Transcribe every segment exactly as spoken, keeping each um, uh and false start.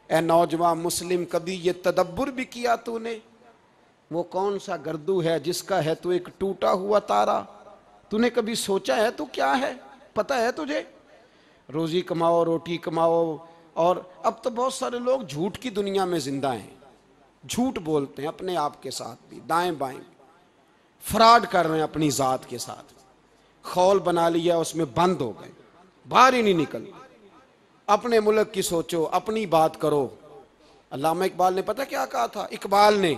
ए नौजवान मुस्लिम, कभी ये तदब्बुर भी किया तूने? वो कौन सा गर्दू है जिसका है तू एक टूटा हुआ तारा? तूने कभी सोचा है तू क्या है? पता है तुझे? रोजी कमाओ, रोटी कमाओ। और अब तो बहुत सारे लोग झूठ की दुनिया में जिंदा हैं, झूठ बोलते हैं अपने आप के साथ भी, दाएं बाएं फ्रॉड कर रहे हैं अपनी जात के साथ। खौल बना लिया, उसमें बंद हो गए, बाहर ही नहीं निकल। अपने मुल्क की सोचो, अपनी बात करो। अल्लामा इकबाल ने पता क्या कहा था? इकबाल ने,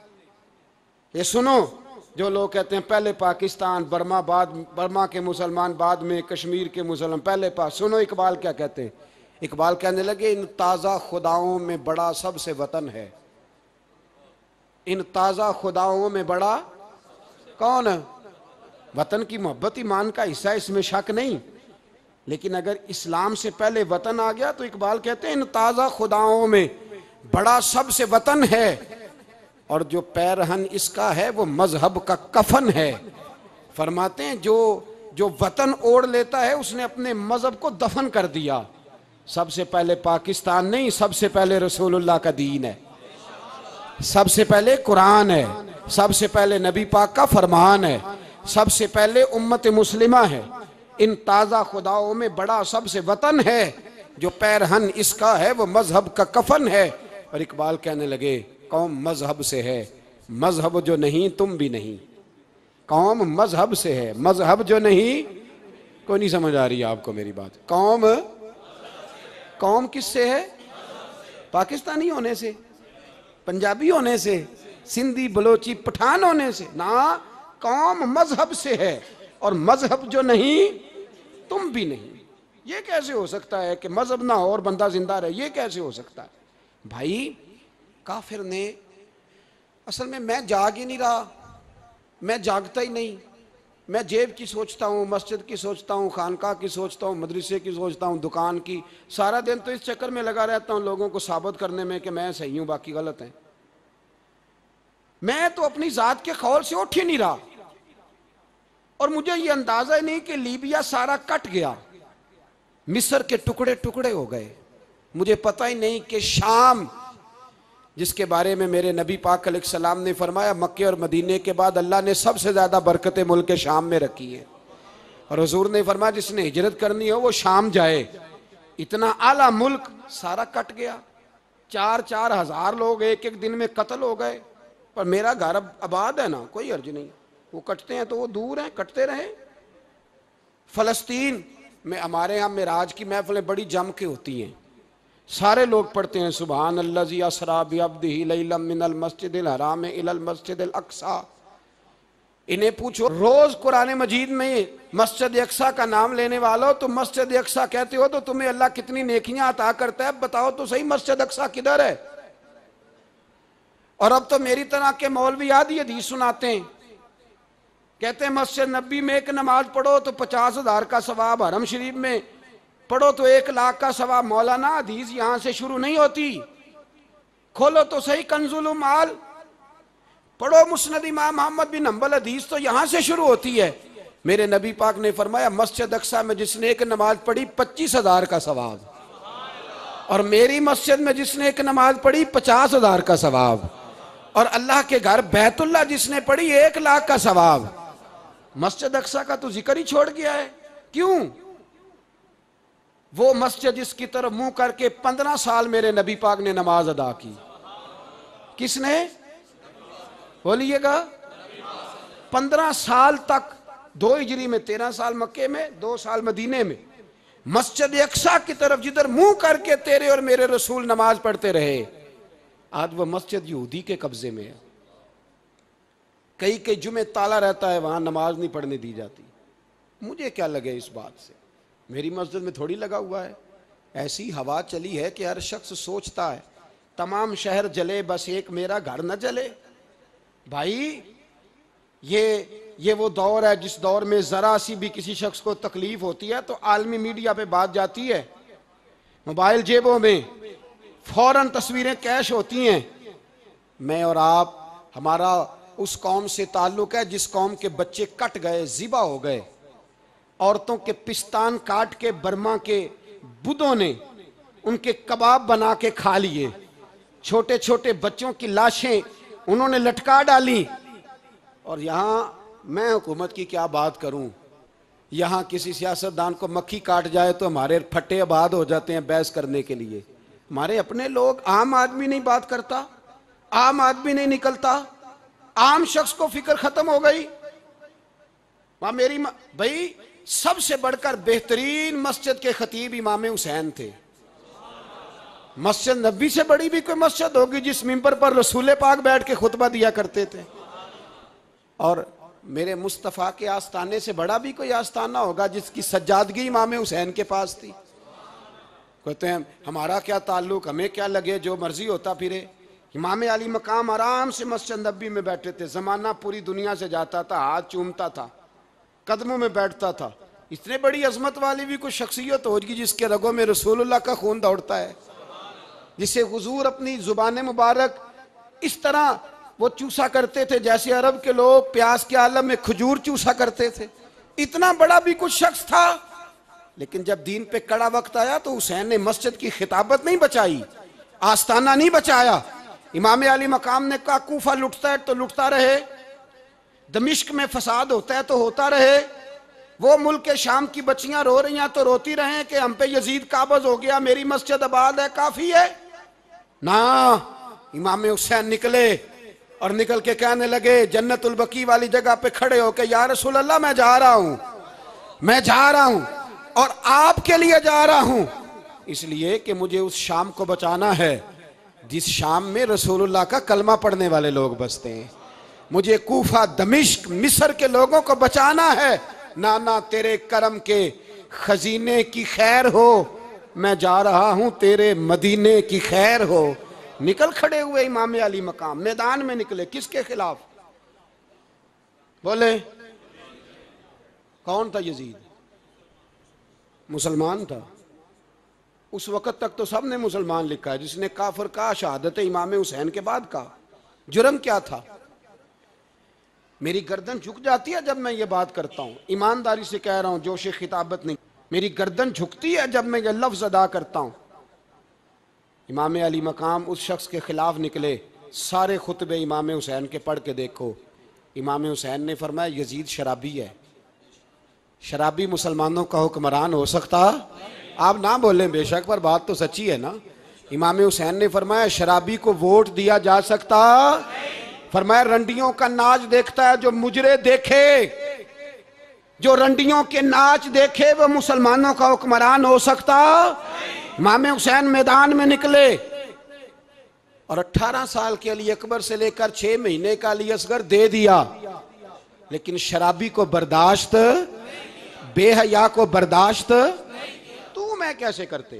ये सुनो, जो लोग कहते हैं पहले पाकिस्तान, बर्मा बाद, बर्मा के मुसलमान बाद में, कश्मीर के मुसलमान पहले पास, सुनो इकबाल क्या कहते हैं। इकबाल कहने लगे, इन ताज़ा खुदाओं में बड़ा सबसे वतन है। इन ताज़ा खुदाओं में बड़ा कौन है? वतन की मोहब्बत ईमान का हिस्सा, इसमें शक नहीं। लेकिन अगर इस्लाम से पहले वतन आ गया तो इकबाल कहते हैं इन ताज़ा खुदाओं में बड़ा सबसे वतन है, और जो पैरहन इसका है वो मजहब का कफन है। फरमाते हैं जो जो वतन ओढ़ लेता है उसने अपने मजहब को दफन कर दिया। सबसे पहले पाकिस्तान नहीं, सबसे पहले रसूलुल्लाह का दीन है, सबसे पहले कुरान है, सबसे पहले नबी पाक का फरमान है, सबसे पहले उम्मत मुस्लिमा है। इन ताज़ा खुदाओं में बड़ा सबसे वतन है, जो पैरहन इसका है वो मजहब का कफन है। और इकबाल कहने लगे, कौम मजहब से है, मजहब जो नहीं तुम भी नहीं। कौम मजहब से है, मजहब जो नहीं, कोई नहीं समझ आ रही है आपको मेरी बात? कौम कौम किससे है? पाकिस्तानी होने से, पंजाबी होने से, सिंधी बलोची पठान होने से ना। कौम मजहब से है, और मजहब जो नहीं तुम भी नहीं। ये कैसे हो सकता है कि मजहब ना हो और बंदा जिंदा रहे? ये कैसे हो सकता है भाई? काफिर ने, असल में मैं जाग ही नहीं रहा, मैं जागता ही नहीं। मैं जेब की सोचता हूँ, मस्जिद की सोचता हूँ, खानका की सोचता हूँ, मदरसे की सोचता हूँ, दुकान की। सारा दिन तो इस चक्कर में लगा रहता हूँ लोगों को साबित करने में कि मैं सही हूँ बाकी गलत हैं। मैं तो अपनी जात के खौल से उठ ही नहीं रहा, और मुझे ये अंदाजा ही नहीं कि लीबिया सारा कट गया, मिस्र के टुकड़े टुकड़े हो गए। मुझे पता ही नहीं कि शाम, जिसके बारे में मेरे नबी पाक अलैहिस्सलाम ने फरमाया मक्के और मदीने के बाद अल्लाह ने सबसे ज्यादा बरकतें मुल्क के शाम में रखी है, और हुजूर ने फरमाया जिसने हिजरत करनी हो वो शाम जाए। इतना आला मुल्क सारा कट गया, चार चार हजार लोग एक एक दिन में कत्ल हो गए। पर मेरा घर अब आबाद है ना, कोई अर्ज नहीं। वो कटते हैं तो वो दूर हैं, कटते रहे। फलस्तीन में हमारे यहाँ मेराज की महफिलें बड़ी जम के होती हैं, सारे लोग पढ़ते हैं सुबहान अल्लज़ी असरा बिअब्दिही लैलन मिनल मस्जिदिल हराम इलल मस्जिदिल अक्सा। इन्हें पूछो, रोज कुरान मजीद में मस्जिद अक्सा का नाम लेने वालों, तो मस्जिद अक्सा कहते हो तो तुम्हें अल्लाह कितनी नेकियां अता करता है? बताओ तो सही, मस्जिद अक्सा किधर है? और अब तो मेरी तरह के मौलवी आदि हदीस सुनाते हैं, कहते हैं मस्जिद नबी में एक नमाज पढ़ो तो पचास हजार का सवाब, हरम शरीफ में पढ़ो तो एक लाख का सवाब। मौलाना हदीस यहां से शुरू नहीं होती, खोलो तो सही कंजुल माल, पढ़ो मुस्नद इमाम मोहम्मद बिन हंबल, हदीस तो यहां से शुरू होती है। मेरे नबी पाक ने फरमाया मस्जिद अक्सा में जिसने एक नमाज पढ़ी पच्चीस हजार का सवाब, और मेरी मस्जिद में जिसने एक नमाज पढ़ी पचास हजार का सवाब, और अल्लाह के घर बैतुल्ला जिसने पढ़ी एक लाख का सवाब। मस्जिद अक्सा का तो जिक्र ही छोड़ गया है। क्यों? वो मस्जिद जिसकी तरफ मुंह करके पंद्रह साल मेरे नबी पाक ने नमाज अदा की। किसने? बोलिएगा। पंद्रह साल तक, दो हिजरी में तेरह साल मक्के में, दो साल मदीने में, मस्जिद अक्सा की तरफ जिधर मुंह करके तेरे और मेरे रसूल नमाज पढ़ते रहे। आज वह मस्जिद यहूदी के कब्जे में है। कई कई जुमे ताला रहता है, वहां नमाज नहीं पढ़ने दी जाती। मुझे क्या लगे इस बात से? मेरी मस्जिद में थोड़ी लगा हुआ है। ऐसी हवा चली है कि हर शख्स सोचता है तमाम शहर जले बस एक मेरा घर न जले। भाई ये ये वो दौर है जिस दौर में जरा सी भी किसी शख्स को तकलीफ होती है तो आलमी मीडिया पे बात जाती है, मोबाइल जेबों में फौरन तस्वीरें कैश होती हैं। मैं और आप, हमारा उस कौम से ताल्लुक है जिस कौम के बच्चे कट गए, ज़िबा हो गए, औरतों के पिस्तान काट के बर्मा के बुद्धों ने उनके कबाब बना के खा लिए, छोटे छोटे बच्चों की लाशें उन्होंने लटका डाली। और यहां मैं हुकूमत की क्या बात करूं, यहां किसी सियासतदान को मक्खी काट जाए तो हमारे फट्टे आबाद हो जाते हैं बहस करने के लिए। हमारे अपने लोग, आम आदमी नहीं बात करता, आम आदमी नहीं निकलता, आम शख्स को फिक्र खत्म हो गई। वहां मेरी भाई सबसे बढ़कर बेहतरीन मस्जिद के खतीब इमाम हुसैन थे। मस्जिद नबी से बड़ी भी कोई मस्जिद होगी जिस मिंबर पर रसूल पाक बैठ के खुतबा दिया करते थे। और मेरे मुस्तफ़ा के आस्ताने से बड़ा भी कोई आस्ताना होगा जिसकी सज्जादगी इमाम हुसैन के पास थी। कहते हैं हमारा क्या ताल्लुक, हमें क्या लगे, जो मर्जी होता फिरे। इमाम अली मकाम आराम से मस्जिद नबी में बैठे थे, जमाना पूरी दुनिया से जाता था, हाथ चूमता था, कदमों में बैठता था। इतने बड़ी अजमत वाली भी कोई शख्सियत होगी जिसके रगों में रसूलुल्लाह का खून दौड़ता है, जिसे हुजूर अपनी जुबान मुबारक इस तरह वो चूसा करते थे जैसे अरब के लोग प्यास के आलम में खजूर चूसा करते थे। इतना बड़ा भी कुछ शख्स था, लेकिन जब दीन पे कड़ा वक्त आया तो हुसैन ने मस्जिद की खिताबत नहीं बचाई, आस्ताना नहीं बचाया। इमाम अली मकाम ने कहा कूफा लुटता है तो लुटता रहे, दमिश्क में फसाद होता है तो होता रहे, वो मुल्क के शाम की बच्चियां रो रही हैं तो रोती रहें कि हम पे यजीद काबज हो गया, मेरी मस्जिद आबाद है, काफी है ना। इमाम हुसैन निकले और निकल के कहने लगे जन्नतुल बकी वाली जगह पे खड़े होके, या रसूल अल्लाह मैं जा रहा हूं, मैं जा रहा हूं और आपके लिए जा रहा हूं, इसलिए कि मुझे उस शाम को बचाना है जिस शाम में रसूलुल्लाह का कलमा पढ़ने वाले लोग बसते हैं। मुझे कूफा, दमिश्क, मिस्र के लोगों को बचाना है। नाना तेरे करम के खजीने की खैर हो, मैं जा रहा हूं तेरे मदीने की खैर हो। निकल खड़े हुए इमाम अली मकाम, मैदान में निकले। किसके खिलाफ? बोले कौन था? यजीद मुसलमान था। उस वक्त तक तो सबने मुसलमान लिखा है, जिसने काफिर का शहादत इमाम हुसैन के बाद का। जुर्म क्या था? मेरी गर्दन झुक जाती है जब मैं ये बात करता हूं, ईमानदारी से कह रहा हूं, जोश खिताबत नहीं, मेरी गर्दन झुकती है जब मैं ये लफ्ज अदा करता हूं। इमाम अली मकाम उस शख्स के खिलाफ निकले। सारे खुतबे इमाम हुसैन के पढ़ के देखो। इमाम हुसैन ने फरमाया यजीद शराबी है। शराबी मुसलमानों का हुक्मरान हो सकता? आप ना बोलें बेशक, पर बात तो सच्ची है ना। इमाम हुसैन ने फरमाया शराबी को वोट दिया जा सकता? फरमाया रंडियों का नाच देखता है जो मुजरे देखे, जो रंडियों के नाच देखे वो मुसलमानों का हुक्मरान हो सकता? इमाम हुसैन मैदान में निकले और अठारह साल के अली अकबर से लेकर छह महीने का अली असगर दे दिया, लेकिन शराबी को बर्दाश्त, बेहया को बर्दाश्त तू मैं कैसे करते?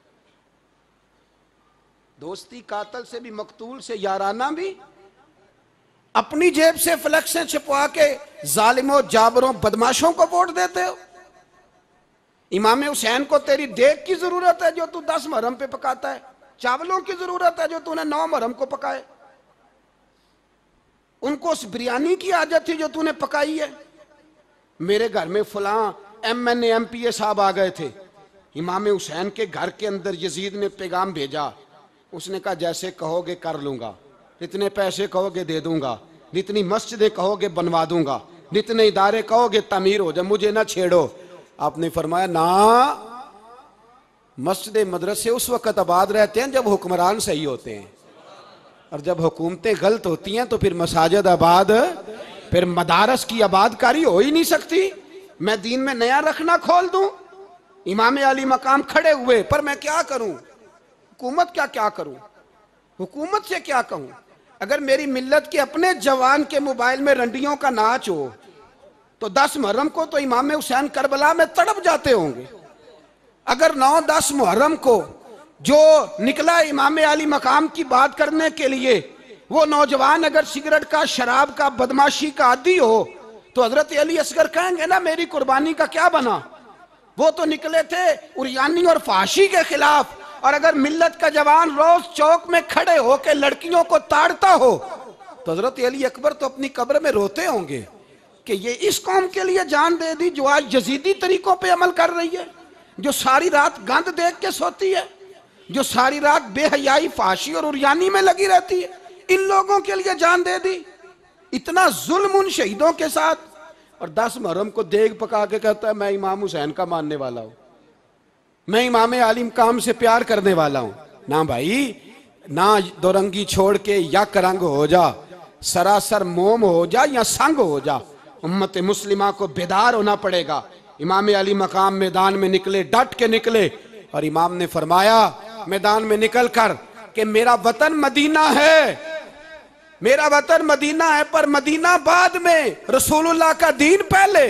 दोस्ती कातल से भी, मकतूल से याराना भी, अपनी जेब से फ्लेक्सें छपवा के जालिमों, जाबरों, बदमाशों को वोट देते हो। इमाम हुसैन को तेरी देख की जरूरत है जो तू दस मुहर्रम पे पकाता है, चावलों की जरूरत है जो तूने नौ मुहर्रम को पकाए। उनको उस बिरयानी की आदत थी जो तूने पकाई है। मेरे घर में फलां M N A M P A साहब आ गए थे, इमाम हुसैन के घर के अंदर यजीद ने पैगाम भेजा। उसने कहा जैसे कहोगे कर लूंगा, जितने पैसे कहोगे दे दूंगा, जितनी मस्जिदें कहोगे बनवा दूंगा, जितने इदारे कहोगे तामीर हो जाए, मुझे ना छेड़ो। आपने फरमाया ना, मस्जिद मदरसे उस वक्त आबाद रहते हैं जब हुक्मरान सही होते हैं, और जब हुकूमतें गलत होती हैं तो फिर मसाजिद आबाद, फिर मदारस की आबादकारी हो ही नहीं सकती। मैं दीन में नया रखना खोल दूं? इमाम अली मकाम खड़े हुए, पर मैं क्या करूं? हुकूमत क्या क्या करूं? हुकूमत से क्या कहूं? अगर मेरी मिल्लत के अपने जवान के मोबाइल में रंडियों का नाच हो तो दस मुहर्रम को तो इमाम हुसैन करबला में तड़प जाते होंगे। अगर नौ दस मुहर्रम को जो निकला इमाम अली मकाम की बात करने के लिए, वो नौजवान अगर सिगरेट का, शराब का, बदमाशी का आदी हो तो हजरत अली असगर कहेंगे ना मेरी कुर्बानी का क्या बना? वो तो निकले थे उरियानी और फाशी के खिलाफ। और अगर मिल्लत का जवान रोज चौक में खड़े होकर लड़कियों को ताड़ता हो तो हजरत अली अकबर तो अपनी कब्र में रोते होंगे कि ये इस कौम के लिए जान दे दी जो आज यजीदी तरीकों पे अमल कर रही है, जो सारी रात गंद देख के सोती है, जो सारी रात बेहयाई, फाशी और उरियानी में लगी रहती है, इन लोगों के लिए जान दे दी। इतना जुल्म उन शहीदों के साथ, और दस मुहर्रम को देग पका के कहता है मैं इमाम हुसैन का मानने वाला हूं, मैं इमाम अली मकाम से प्यार करने वाला हूं। ना भाई, ना दोरंगी छोड़ के यक रंग हो जा, सरासर मोम हो जा या संग हो जा, उम्मत मुस्लिमा को बेदार होना पड़ेगा। इमाम अली मकाम मैदान में निकले, डट के निकले, और इमाम ने फरमाया मैदान में निकल कर कि मेरा वतन मदीना है, मेरा वतन मदीना है, पर मदीना बाद में, रसूलुल्लाह का दीन पहले।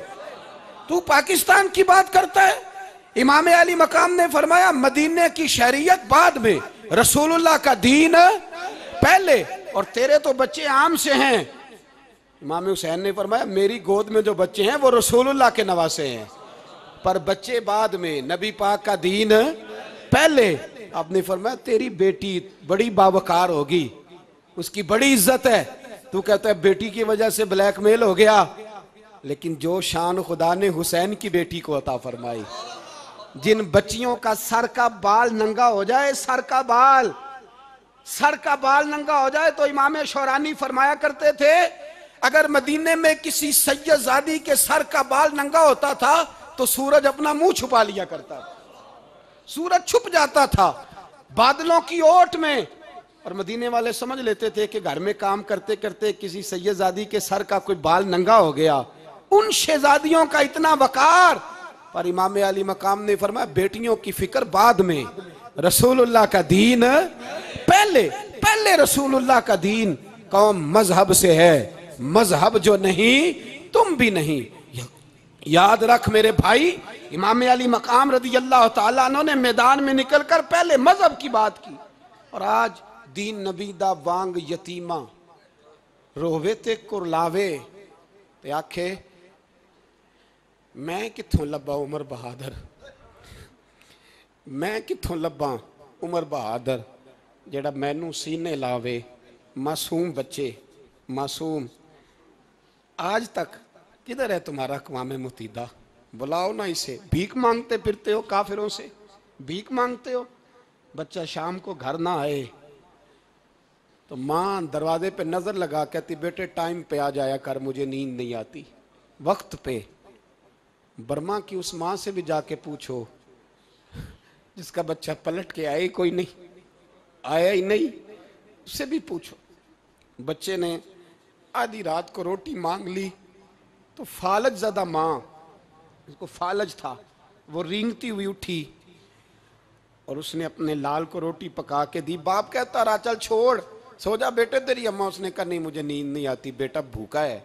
तू पाकिस्तान की बात करता है। इमाम अली मकाम ने फरमाया मदीने की शरीयत बाद में, रसूलुल्लाह का दीन पहले, और तेरे तो बच्चे आम से हैं। इमाम हुसैन ने फरमाया मेरी गोद में जो बच्चे हैं वो रसूलुल्लाह के नवासे हैं, पर बच्चे बाद में, नबी पाक का दीन पहले। आपने फरमाया तेरी बेटी बड़ी बावकार होगी, उसकी बड़ी इज्जत है, तू कहता है बेटी की वजह से ब्लैकमेल हो गया। लेकिन जो शान खुदा ने हुसैन की बेटी को अता फरमाई, जिन बच्चियों का सर का बाल नंगा हो जाए, सर का बाल सर का बाल नंगा हो जाए, तो इमाम शौरानी फरमाया करते थे अगर मदीने में किसी सैयदजादी के सर का बाल नंगा होता था तो सूरज अपना मुंह छुपा लिया करता था, सूरज छुप जाता था बादलों की ओट में। और मदीने वाले समझ लेते थे कि घर में काम करते करते किसी सैयदजादी के सर का कोई बाल नंगा हो गया। उन शहजादियों का इतना वकार, पर इमाम अली मकाम ने फरमाया बेटियों की फिक्र बाद में, रसूलुल्लाह का दीन पहले। पहले रसूलुल्लाह का दीन। कौम मजहब से है, मजहब जो नहीं तुम भी नहीं। याद रख मेरे भाई, इमाम अली मकाम रदी अल्लाह तआला अन्हु ने मैदान में निकलकर पहले मजहब की बात की। और आज दीन नबी दा वांग यतीमा रोवे ते कुरलावे ते आखे मैं किथों लब्बा उमर बहादुर, मैं किथों लब्बा उमर बहादुर जेड़ा मैनू सीने लावे। मासूम बच्चे, मासूम। आज तक किधर है तुम्हारा अक़वाम मुत्तहिदा? बुलाओ ना इसे। भीख मांगते फिरते हो, काफिरों से भीख मांगते हो। बच्चा शाम को घर ना आए तो माँ दरवाजे पे नजर लगा कहती बेटे टाइम पे आ जाया कर, मुझे नींद नहीं आती, वक्त पे। बर्मा की उस माँ से भी जाके पूछो जिसका बच्चा पलट के आए कोई नहीं, आया ही नहीं, उससे भी पूछो। बच्चे ने आधी रात को रोटी मांग ली तो फालज ज़्यादा माँ, उसको फालज था, वो रेंगती हुई उठी और उसने अपने लाल को रोटी पका के दी। बाप कहता रहा चल छोड़, सो जा बेटे तेरी अम्मा। उसने कहा नहीं मुझे नींद नहीं आती, बेटा भूखा है।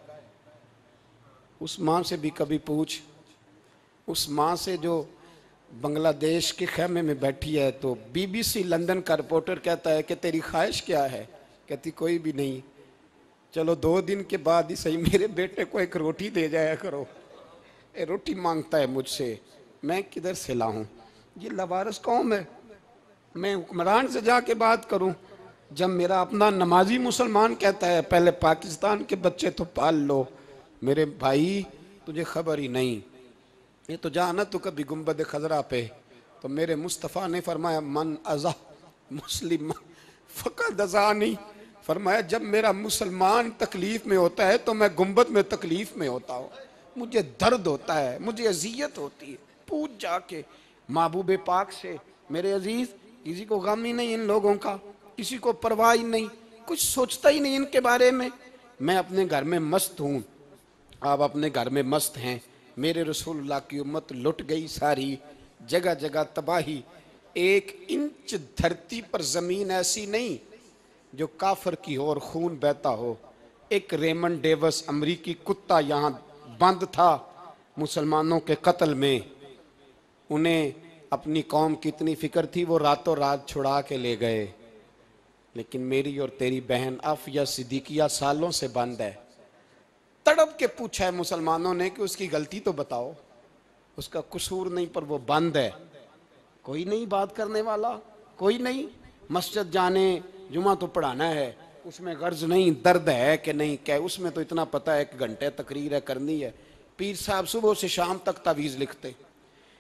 उस माँ से भी कभी पूछ, उस माँ से जो बांग्लादेश के खेमे में बैठी है। तो बीबीसी लंदन का रिपोर्टर कहता है कि तेरी ख्वाहिश क्या है? कहती कोई भी नहीं, चलो दो दिन के बाद ही सही मेरे बेटे को एक रोटी दे जाया करो, ए रोटी मांगता है मुझसे, मैं किधर से लाऊं? ये लवारस कौम है, मैं हुक्मरान से जाके बात करूं? जब मेरा अपना नमाजी मुसलमान कहता है पहले पाकिस्तान के बच्चे तो पाल लो। मेरे भाई तुझे खबर ही नहीं, ये तो जाना तो कभी गुंबद खजरा पे, तो मेरे मुस्तफ़ा ने फरमाया मन अज़ा मुस्लिम फ़क़द अज़ानी। फरमाया जब मेरा मुसलमान तकलीफ में होता है तो मैं गुंबद में तकलीफ में होता हूँ, मुझे दर्द होता है, मुझे अजियत होती है। पूछ जाके महबूब पाक से। मेरे अजीज, किसी को गम ही नहीं इन लोगों का, किसी को परवाह ही नहीं, कुछ सोचता ही नहीं इनके बारे में। मैं अपने घर में मस्त हूँ, आप अपने घर में मस्त हैं। मेरे रसूलुल्लाह की उम्मत लुट गई सारी, जगह जगह तबाही। एक इंच धरती पर ज़मीन ऐसी नहीं जो काफर की हो और खून बहता हो। एक रेमंड डेविस अमरीकी कुत्ता यहाँ बंद था मुसलमानों के कत्ल में, उन्हें अपनी कौम की इतनी फिक्र थी वो रातों रात छुड़ा के ले गए। लेकिन मेरी और तेरी बहन आफिया सिद्दीकिया सालों से बंद है। तड़प के पूछा है मुसलमानों ने कि उसकी गलती तो बताओ, उसका कसूर नहीं पर वो बंद है। कोई नहीं बात करने वाला, कोई नहीं। मस्जिद जाने, जुमा तो पढ़ाना है, उसमें गर्ज नहीं, दर्द है कि नहीं क्या, उसमें तो इतना पता है कि घंटे तकरीर है करनी है। पीर साहब सुबह से शाम तक तावीज़ लिखते,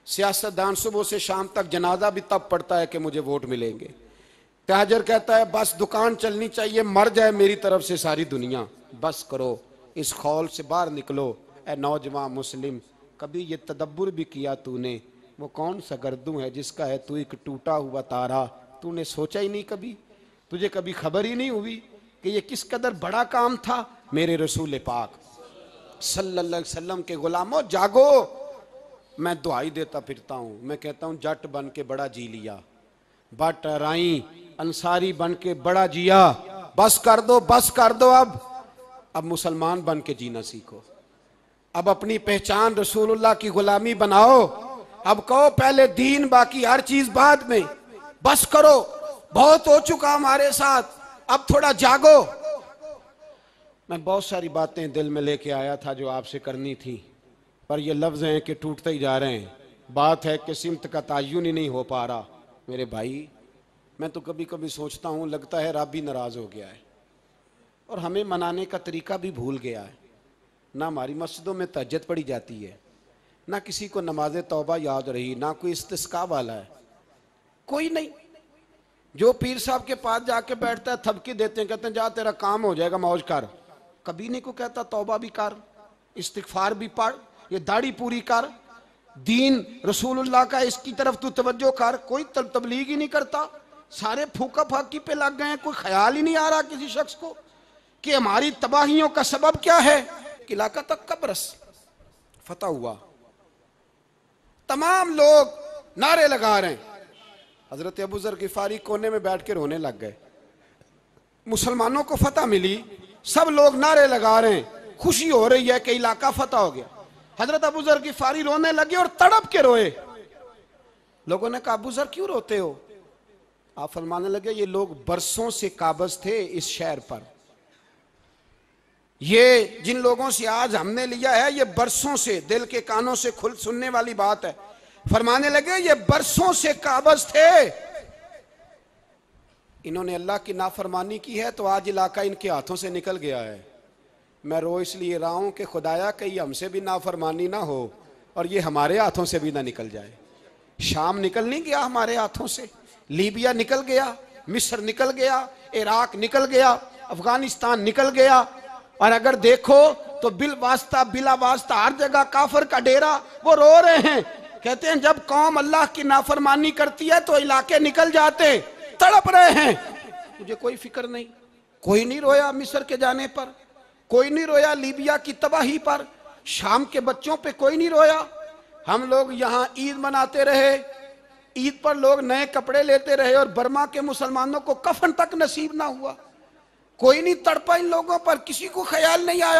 सियासतदान सुबह से शाम तक जनाजा भी तब पड़ता है कि मुझे वोट मिलेंगे। ताजर कहता है बस दुकान चलनी चाहिए, मर जाए मेरी तरफ से सारी दुनिया। बस करो, इस खौल से बाहर निकलो। ए नौजवान मुस्लिम, कभी ये तदब्बुर भी किया तूने, वो कौन सा गर्दू है जिसका है तू एक टूटा हुआ तारा। तूने सोचा ही नहीं कभी, तुझे कभी खबर ही नहीं हुई कि ये किस कदर बड़ा काम था। मेरे रसूल पाक सल्लल्लाहु अलैहि वसल्लम के गुलामों जागो। मैं दुआई देता फिरता हूँ, मैं कहता हूँ जट बन के बड़ा जी लिया, बट राई अंसारी बन के बड़ा जिया। बस कर दो, बस कर दो। अब अब मुसलमान बन के जीना सीखो। अब अपनी पहचान रसूलुल्लाह की गुलामी बनाओ। अब कहो पहले दीन, बाकी हर चीज बाद में। बस करो, बहुत हो चुका हमारे साथ, अब थोड़ा जागो। मैं बहुत सारी बातें दिल में लेके आया था जो आपसे करनी थी, पर ये लफ्ज हैं कि टूटते ही जा रहे हैं। बात है कि सिमत का तायुन ही नहीं हो पा रहा। मेरे भाई, मैं तो कभी कभी सोचता हूँ लगता है रब भी नाराज हो गया है और हमें मनाने का तरीका भी भूल गया है। ना हमारी मस्जिदों में तहज्जुद पढ़ी जाती है, ना किसी को नमाज तौबा याद रही, ना कोई इस्तिस्का वाला है, कोई नहीं। जो पीर साहब के पास जाके बैठता है थपकी देते हैं, कहते हैं जा तेरा काम हो जाएगा, मौज कर। कभी नहीं को कहता तौबा भी कर, इस्तिगफार भी पढ़, ये दाढ़ी पूरी कर, दीन रसूलुल्लाह का इसकी तरफ तू तवज्जो कर। कोई तब तबलीग ही नहीं करता, सारे फूका फाकी पे लग गए हैं। कोई ख्याल ही नहीं आ रहा किसी शख्स को कि हमारी तबाहियों का सबब क्या है। इलाका तक कब्रस फतह हुआ, तमाम लोग नारे लगा रहे हैं। हजरत अबू ज़र गिफारी कोने में बैठ के रोने लग गए। मुसलमानों को फतह मिली, सब लोग नारे लगा रहे हैं, खुशी हो रही है कि इलाका फतह हो गया। हजरत अबू ज़र गिफारी रोने लगे और तड़प के रोए। लोगों ने कहा अबू ज़र क्यों रोते हो? आप फरमाने लगे ये लोग बरसों से काबज थे इस शहर पर, ये जिन लोगों से आज हमने लिया है ये बरसों से, दिल के कानों से खुल सुनने वाली बात है। फरमाने लगे ये बरसों से काबज थे, इन्होंने अल्लाह की नाफरमानी की है तो आज इलाका इनके हाथों से निकल गया है। मैं रो इसलिए रहा हूं कि खुदाया कहीं हमसे भी नाफरमानी ना हो और ये हमारे हाथों से भी ना निकल जाए। शाम निकल नहीं गया हमारे हाथों से, लीबिया निकल गया, मिस्र निकल गया, इराक निकल गया, अफगानिस्तान निकल गया। और अगर देखो तो बिल वास्ता बिला वास्ता हर जगह काफर का डेरा। वो रो रहे हैं, कहते हैं जब कौम अल्लाह की नाफरमानी करती है तो इलाके निकल जाते, तड़प रहे हैं। मुझे कोई फिक्र नहीं, कोई नहीं रोया मिस्र के जाने पर, कोई नहीं रोया लीबिया की तबाही पर, शाम के बच्चों पे कोई नहीं रोया। हम लोग यहाँ ईद मनाते रहे, ईद पर लोग नए कपड़े लेते रहे और बर्मा के मुसलमानों को कफन तक नसीब ना हुआ। कोई नहीं तड़पा इन लोगों पर, किसी को ख्याल नहीं आया।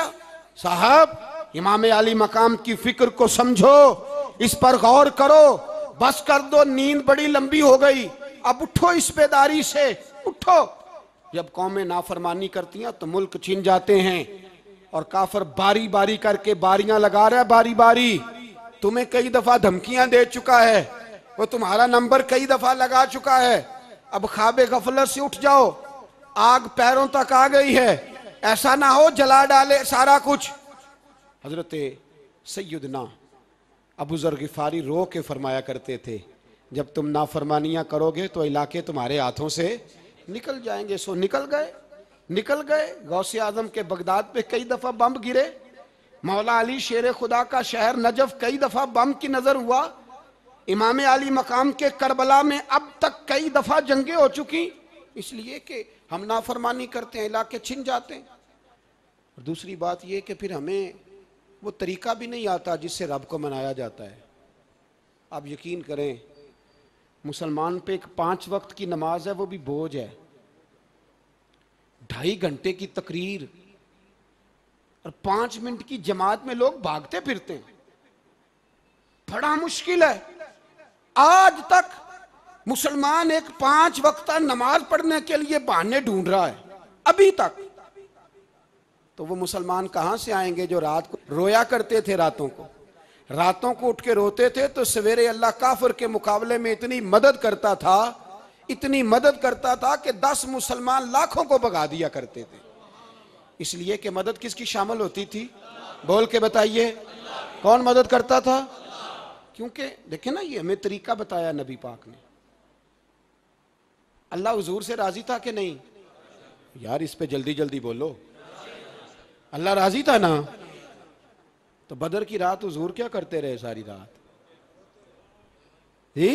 साहब इमाम आली मकाम की फिक्र को समझो, इस पर गौर करो, बस कर दो, नींद बड़ी लंबी हो गई, अब उठो इस बेदारी से, उठो। जब कौमें नाफरमानी करती हैं तो मुल्क छिन जाते हैं और काफर बारी बारी करके बारियां लगा रहा है, बारी बारी। तुम्हें कई दफा धमकियां दे चुका है, वो तुम्हारा नंबर कई दफा लगा चुका है। अब ख्वाबे गफलत से उठ जाओ, आग पैरों तक आ गई है, ऐसा ना हो जला डाले सारा कुछ। हजरत सैयदना अबू ज़र गिफारी रो के फरमाया करते थे जब तुम नाफरमानियां करोगे तो इलाके तुम्हारे हाथों से निकल जाएंगे। सो निकल गए, निकल गए। गौसे आजम के बगदाद पे कई दफा बम गिरे, मौला अली शेर खुदा का शहर नजफ कई दफा बम की नजर हुआ, इमाम आली मकाम के करबला में अब तक कई दफा जंगें हो चुकी, इसलिए कि हम नाफरमानी करते हैं, इलाके छिन जाते हैं। और दूसरी बात यह कि फिर हमें वो तरीका भी नहीं आता जिससे रब को मनाया जाता है। आप यकीन करें, मुसलमान पे एक पांच वक्त की नमाज है, वो भी बोझ है। ढाई घंटे की तकरीर और पांच मिनट की जमात में लोग भागते फिरते हैं, बड़ा मुश्किल है। आज तक मुसलमान एक पांच वक्त नमाज पढ़ने के लिए बहाने ढूंढ रहा है, अभी तक। तो वो मुसलमान कहां से आएंगे जो रात को रोया करते थे, रातों को रातों को उठ के रोते थे तो सवेरे अल्लाह काफिर के मुकाबले में इतनी मदद करता था, इतनी मदद करता था कि दस मुसलमान लाखों को भगा दिया करते थे। इसलिए कि मदद किसकी शामिल होती थी? बोल के बताइए, कौन मदद करता था? क्योंकि देखे ना, ये हमें तरीका बताया नबी पाक ने। अल्लाह हुजूर से राजी था कि नहीं? यार इस पे जल्दी जल्दी बोलो। अल्लाह राजी था ना? तो बदर की रात हुजूर क्या करते रहे सारी रात? ही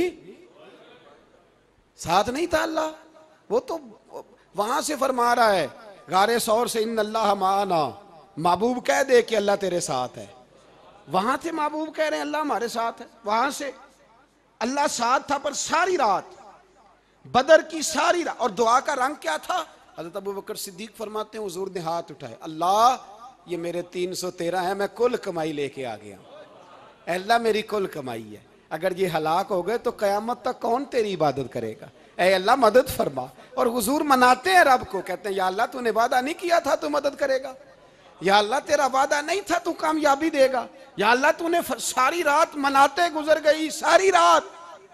साथ नहीं था अल्लाह? वो तो वहां से फरमा रहा है गारे सौर से, इन अल्लाह माना। महबूब कह दे कि अल्लाह तेरे साथ है। वहां थे महबूब कह रहे हैं अल्लाह हमारे साथ है। वहां से अल्लाह साथ था, पर सारी रात, बदर की सारी रात। और दुआ का रंग क्या था? हज़रत अबू बकर सिद्दीक फरमाते हैं हुजूर ने हाथ उठाए, अल्लाह ये मेरे तीन सौ तेरह है, मैं कुल कमाई लेके आ गया। अल्लाह मेरी कुल कमाई है, अगर ये हलाक हो गए तो कयामत तक कौन तेरी इबादत करेगा? ऐ अल्लाह मदद फरमा। और हुजूर मनाते हैं रब को, कहते हैं या अल्लाह तूने वादा नहीं किया था तू मदद करेगा, या अल्लाह तेरा वादा नहीं था तू कामयाबी देगा, या अल्लाह तूने सारी रात मनाते गुजर गई, सारी रात।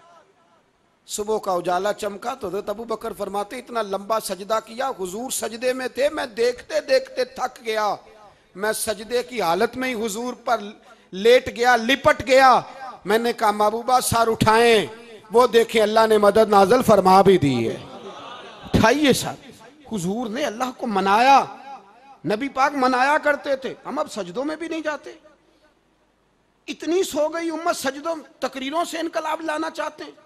सुबह का उजाला चमका तो हज़रत अबू बकर फरमाते इतना लंबा सजदा किया, हुजूर सजदे में थे, मैं देखते देखते थक गया, मैं सजदे की हालत में ही हुजूर पर लेट गया, लिपट गया। मैंने कहा महबूबा सर उठाएं, वो देखे अल्लाह ने मदद नाजल फरमा भी दी है। उठाइए सर। हुजूर ने अल्लाह को मनाया, नबी पाक मनाया करते थे। हम अब सजदों में भी नहीं जाते। इतनी सो गई उम्मत, सजदों तकरीरों से इनकलाब लाना चाहते हैं,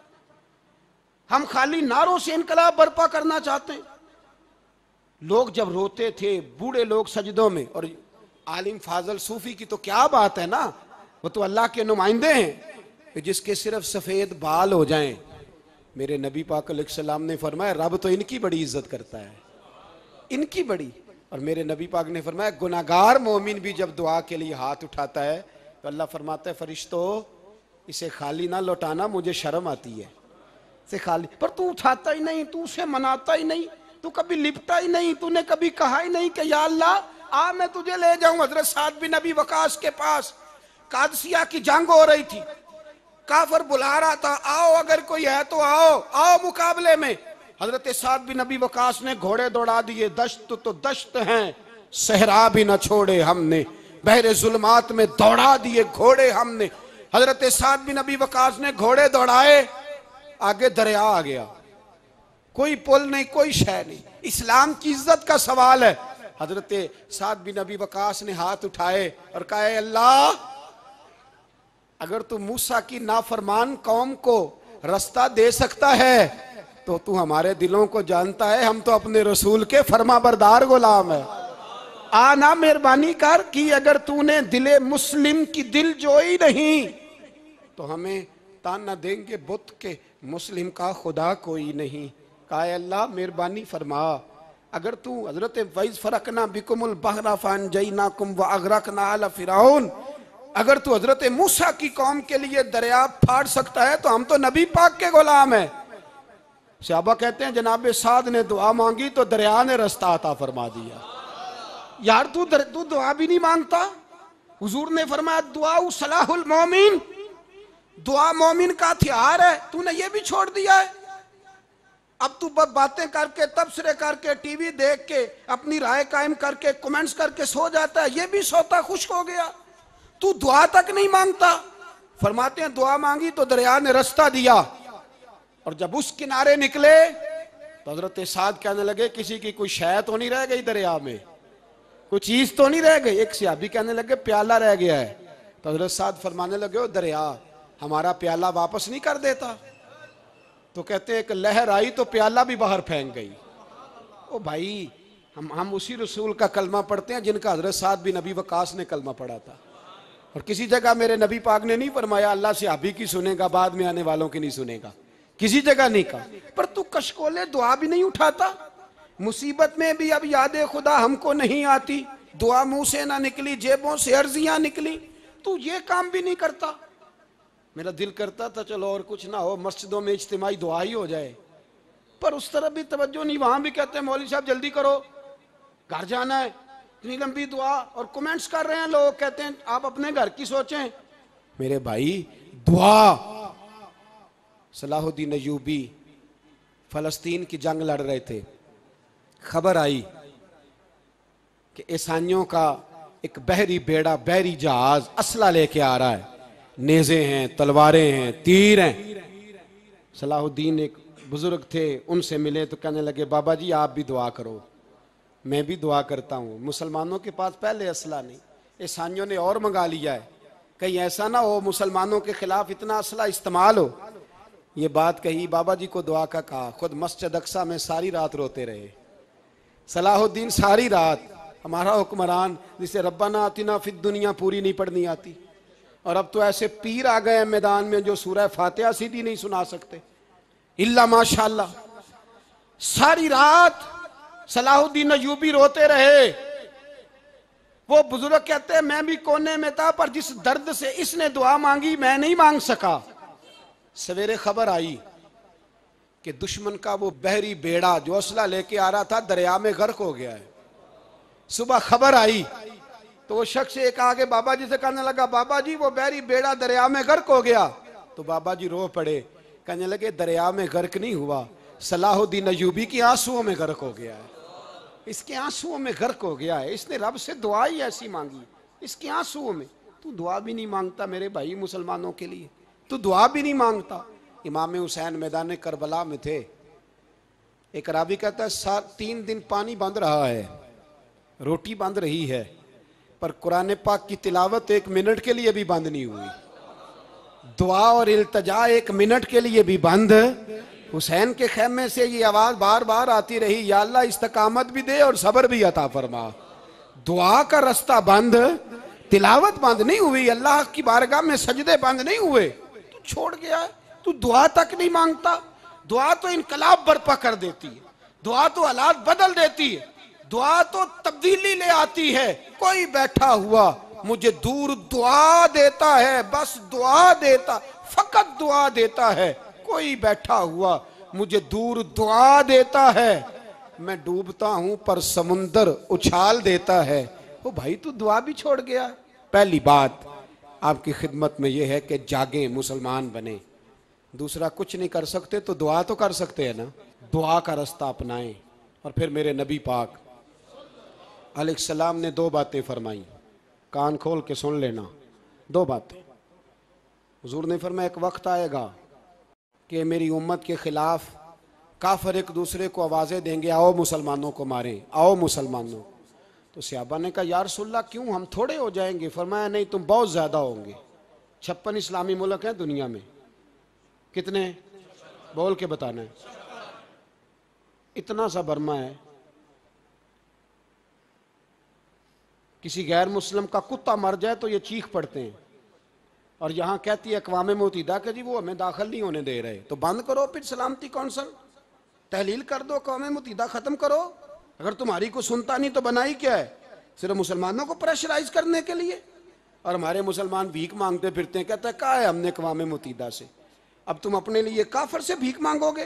हम खाली नारों से इनकलाब बर्पा करना चाहते हैं। लोग जब रोते थे बूढ़े लोग सजदों में, और आलिम फाजल सूफी की तो क्या बात है ना, वो तो अल्लाह के नुमाइंदे हैं, जिसके सिर्फ सफेद बाल हो जाएं। मेरे नबी पाक अलैहिस्सलाम ने फरमाया रब तो इनकी बड़ी इज्जत करता है, इनकी बड़ी। और मेरे नबी पाक ने फरमाया गुनाहगार मोमिन भी जब दुआ के लिए हाथ उठाता है तो अल्लाह फरमाता है फरिश्तों इसे खाली ना लौटाना, मुझे शर्म आती है से खाली। पर तू उठाता ही नहीं, तू उसे मनाता ही नहीं, तू कभी लिपटा ही नहीं, तूने कभी कहा ही नहीं कि या अल्लाह आ मैं तुझे ले जाऊं। हजरत साद बिन नबी वकास के पास कादसिया की जंग हो रही थी, काफर बुला रहा था, आओ अगर कोई है तो आओ, आओ मुकाबले में। हजरत साद बिन नबी वकास ने घोड़े दौड़ा दिए, दश्त तो दश्त हैं, सहरा भी न छोड़े हमने, बहरे जुल्मात में दौड़ा दिए घोड़े हमने। हजरत साद बिन नबी वकास ने घोड़े दौड़ाए, आगे दरिया आ गया, कोई पुल नहीं, कोई शय नहीं। इस्लाम की इज्जत का सवाल है। हजरत साद बिन नबी वकास ने हाथ उठाए और कहा अल्लाह अगर तू मूसा की नाफरमान कौम को रास्ता दे सकता है तो तू हमारे दिलों को जानता है, हम तो अपने रसूल के फरमाबरदार गुलाम है। आना मेहरबानी कर कि अगर तूने दिले मुस्लिम की दिल जोई नहीं तो हमें ताना देंगे बुत के मुस्लिम का खुदा कोई नहीं। कहा अल्लाह मेहरबानी फरमा, अगर तू हजरत वैज फरकना बिकुमुल बहरा फान जईनाकुम व अगरकना अला फिरौन, अगर तू हजरत मूसा की कौम के लिए दरिया फाड़ सकता है तो हम तो नबी पाक के गुलाम है। सहाबा कहते हैं जनाब साद ने दुआ मांगी तो दरिया ने रास्ता अता फरमा दिया। यार तू तू दुआ भी नहीं मांगता। हुजूर ने फरमाया दुआ सलाहुल मोमिन, दुआ मोमिन का हथियार है, तूने ये भी छोड़ दिया है। अब तू बातें करके तबसरे करके टीवी देख के अपनी राय कायम करके कमेंट्स करके सो जाता है, ये भी सोता खुश हो गया, तू दुआ तक नहीं मांगता। फरमाते हैं दुआ मांगी तो दरिया ने रास्ता दिया, और जब उस किनारे निकले तो हजरत साद कहने लगे किसी की कोई शय तो नहीं रह गई दरिया में, कोई चीज तो नहीं रह गई। एक सहाबी कहने लगे प्याला रह गया है। तो हजरत साद फरमाने लगे ओ दरिया हमारा प्याला वापस नहीं कर देता। तो कहते एक लहर आई तो प्याला भी बाहर फेंक गई। ओ भाई हम हम उसी रसूल का कलमा पढ़ते हैं जिनका हजरत साद बिन नबी वकास ने कलमा पढ़ा था। और किसी जगह मेरे नबी पाक ने नहीं फरमाया अल्लाह से अभी की सुनेगा बाद में आने वालों की नहीं सुनेगा, किसी जगह नहीं कहा। पर तू कशकोले दुआ भी नहीं उठाता, मुसीबत में भी अब याद खुदा हमको नहीं आती, दुआ मुंह से ना निकली जेबों से अर्जियां निकली, तू ये काम भी नहीं करता। मेरा दिल करता था चलो और कुछ ना हो मस्जिदों में इज्तिमाई दुआ ही हो जाए, पर उस तरफ भी तवज्जो नहीं। वहां भी कहते हैं मौलवी साहब जल्दी करो घर जाना है, इतनी लंबी दुआ, और कमेंट्स कर रहे हैं लोग, कहते हैं आप अपने घर की सोचें। मेरे भाई दुआ, सलाहुद्दीन अय्यूबी फलस्तीन की जंग लड़ रहे थे, खबर आई कि ईसाइयों का एक बहरी बेड़ा बहरी जहाज असला लेके आ रहा है, नेज़े हैं, तलवारें हैं, तीर हैं। सलाहुद्दीन एक बुजुर्ग थे, उनसे मिले तो कहने लगे बाबा जी आप भी दुआ करो। मैं भी दुआ करता हूँ। मुसलमानों के पास पहले असला नहीं, ईसाइयों ने और मंगा लिया है, कहीं ऐसा ना हो मुसलमानों के खिलाफ इतना असला इस्तेमाल हो। ये बात कही, बाबा जी को दुआ का कहा, खुद मस्जिद अक्सा में सारी रात रोते रहे। सलाहुद्दीन सारी रात, हमारा हुक्मरान जिसे रब्बाना आतिना फिद दुनिया पूरी नहीं पढ़नी आती, और अब तो ऐसे पीर आ गए मैदान में जो सूरह फातिहा सीधी नहीं सुना सकते, इल्ला माशाअल्लाह। सारी रात सलाहुद्दीन अय्यूबी रोते रहे। वो बुजुर्ग कहते हैं मैं भी कोने में था, पर जिस दर्द से इसने दुआ मांगी मैं नहीं मांग सका। सवेरे खबर आई कि दुश्मन का वो बहरी बेड़ा जो असला लेके आ रहा था दरिया में गर्क हो गया है। सुबह खबर आई तो वो शख्स एक आगे बाबा जी से कहने लगा बाबा जी वो बहरी बेड़ा दरिया में गर्क हो गया। तो बाबा जी रो पड़े, कहने लगे दरिया में गर्क नहीं हुआ, सलाहुद्दीन अय्यूबी की आंसुओं में गर्क हो गया है। इसके आंसुओं में गर्क हो गया है, इसने रब से दुआ ही ऐसी मांगी, इसके आंसुओं में। तू दुआ भी नहीं मांगता मेरे भाई मुसलमानों के लिए, तू दुआ भी नहीं मांगता। इमाम हुसैन मैदान करबला में थे। एक रावी कहता है सात तीन दिन पानी बंद रहा है, रोटी बंद रही है, पर कुरान पाक की तिलावत एक मिनट के लिए भी बंद नहीं हुई। दुआ और इल्तजा एक मिनट के लिए भी बंद। हुसैन के खेमे से ये आवाज बार बार आती रही, या अल्लाह इस्तकामत भी दे और सब्र भी अता फरमा। दुआ का रास्ता बंद, तिलावत बंद नहीं हुई, अल्लाह की बारगाह में सजदे बंद नहीं हुए। तू छोड़ गया है, तू दुआ तक नहीं मांगता। दुआ तो इनकलाब बर्पा कर देती है, दुआ तो हालात बदल देती है, दुआ तो तब्दीली ले आती है। कोई बैठा हुआ मुझे दूर दुआ देता है, बस दुआ देता, फकत दुआ देता है। कोई बैठा हुआ मुझे दूर दुआ देता है, मैं डूबता हूं पर समुंदर उछाल देता है। ओ भाई तू दुआ भी छोड़ गया। पहली बात आपकी खिदमत में यह है कि जागे, मुसलमान बने। दूसरा कुछ नहीं कर सकते तो दुआ तो कर सकते हैं ना, दुआ का रास्ता अपनाएं। और फिर मेरे नबी पाक अलैहिस्सलाम ने दो बातें फरमाई, कान खोल के सुन लेना। दो बातें हुजूर ने फरमाया एक वक्त आएगा कि मेरी उम्मत के खिलाफ काफिर एक दूसरे को आवाज़ें देंगे, आओ मुसलमानों को मारें, आओ मुसलमानों। तो सहाबा ने कहा या रसूलल्लाह क्यों, हम थोड़े हो जाएंगे? फरमाया नहीं, तुम बहुत ज़्यादा होंगे। छप्पन इस्लामी मुल्क हैं दुनिया में, कितने बोल के बताना है? इतना सा बर्मा है, किसी गैर मुस्लिम का कुत्ता मर जाए तो ये चीख पड़ते हैं, और यहाँ कहती है अक़वाम मुत्तहिदा कि जी वो हमें दाखिल नहीं होने दे रहे। तो बंद करो फिर सलामती कौंसल, तहलील कर दो, अक़वाम मुत्तहिदा ख़त्म करो। अगर तुम्हारी को सुनता नहीं तो बनाई क्या है? सिर्फ मुसलमानों को प्रेशराइज करने के लिए। और हमारे मुसलमान भीख मांगते फिरते हैं, कहते हैं कहा है हमने अक़वाम मुत्तहिदा से। अब तुम अपने लिए काफिर से भीख मांगोगे,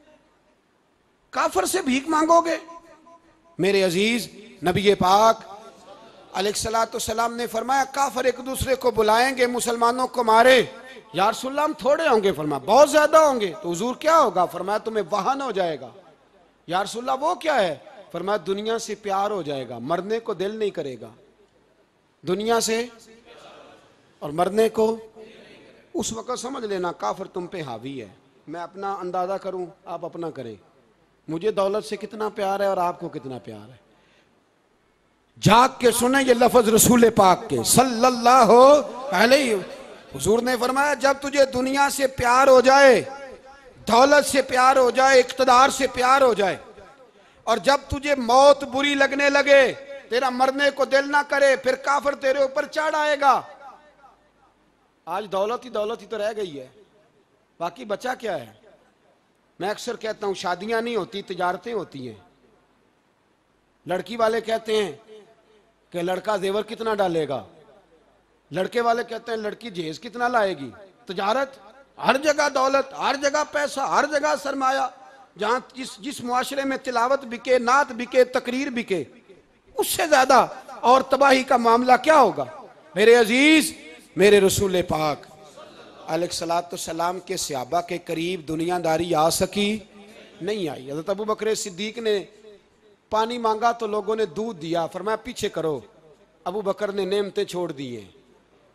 काफिर से भीख मांगोगे? मेरे अजीज नबी पाक अलैहिस्सलातु सलाम ने फरमाया काफिर एक दूसरे को बुलाएंगे, मुसलमानों को मारे। या रसूलल्लाह हम थोड़े होंगे? फरमाया बहुत ज्यादा होंगे। तो हुजूर क्या होगा? फरमाया तुम्हें वाहन हो जाएगा। या रसूलल्लाह वो क्या है? फरमाया दुनिया से प्यार हो जाएगा, मरने को दिल नहीं करेगा। दुनिया से और मरने को, उस वक्त समझ लेना काफिर तुम पे हावी है। मैं अपना अंदाजा करूं, आप अपना करें। मुझे दौलत से कितना प्यार है और आपको कितना प्यार है। जाग के सुने ये लफ्ज रसूल पाक के सल्लल्लाहु अलैहि। हुजूर ने फरमाया जब तुझे दुनिया से प्यार हो जाए, दौलत से प्यार हो जाए, इक़्तिदार से प्यार हो जाए, और जब तुझे मौत बुरी लगने लगे, तेरा मरने को दिल ना करे, फिर काफिर तेरे ऊपर चढ़ आएगा। आज दौलत ही दौलत ही तो रह गई है, बाकी बचा क्या है? मैं अक्सर कहता हूं शादियां नहीं होती, तिजारतें होती हैं। लड़की वाले कहते हैं कि लड़का जेवर कितना डालेगा, लड़के वाले कहते हैं लड़की जहेज कितना लाएगी। तिजारत, हर जगह दौलत, हर जगह पैसा, हर जगह सरमाया। जहां जिस जिस मुआशरे में तिलावत बिके, नात बिके, तकरीर बिके, उससे ज्यादा और तबाही का मामला क्या होगा? मेरे अजीज, मेरे रसूल पाक अलैहिस्सलातु सलाम के सहाबा के करीब दुनियादारी आ सकी? नहीं आई। हज़रत अबू बकर सिद्दीक ने पानी मांगा तो लोगों ने दूध दिया, फरमाया पीछे करो। अबू बकर ने नेमतें छोड़ दिए,